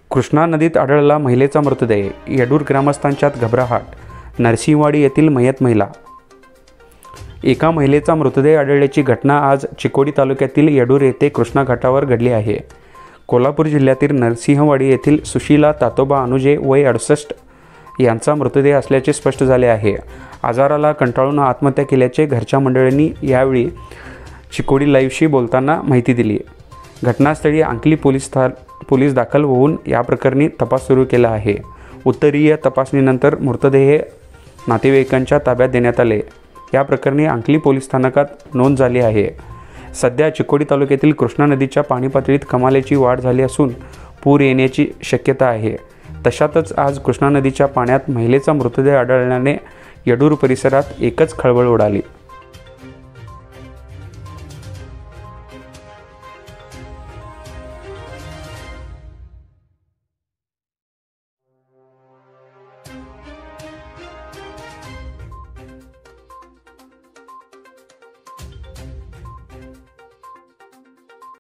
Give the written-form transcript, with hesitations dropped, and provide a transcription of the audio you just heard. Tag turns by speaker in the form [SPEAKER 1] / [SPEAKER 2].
[SPEAKER 1] कृष्णा नदीत आढळला महिलेचा मृतदेह, येडूर ग्रामस्थांच्यात घबराहट, नरसिंहवाडी येथील मयत महिला. एका महिलेचा मृतदेह आढळल्याची घटना आज चिकोडी तालुक्यातील येडूर येथे कृष्णा घाटावर घडली आहे. कोल्हापूर जिल्ह्यातील नरसिंहवाडी येथील सुशीला तातोबा अनुजे वय 68 यांचा मृतदेह असल्याचे स्पष्ट झाले आहे. आजाराला कंटाळून आत्महत्या केल्याचे घरच्या मंडळींनी यावेळी चिकोडी लाईव्हशी बोलताना माहिती दिली. घटनास्थळी अंकली पोलीस दाखल होऊन या प्रकरणी तपास सुरू केला आहे. उत्तरीय तपासणीनंतर मृतदेह नातेवाईकांच्या ताब्यात देण्यात आले. या प्रकरणी अंकली पोलीस स्थानकात नोंद झाली आहे. सध्या चिकोडी तालुक्यातील कृष्णा नदीच्या पाणी पातळीत कमालीची वाढ झाली असून पूर येण्याची शक्यता आहे. तशातच आज कृष्णा नदीच्या पाण्यात महिलेचा मृतदेह आढळल्याने येडूर परिसरात एकच खळबळ उडाली.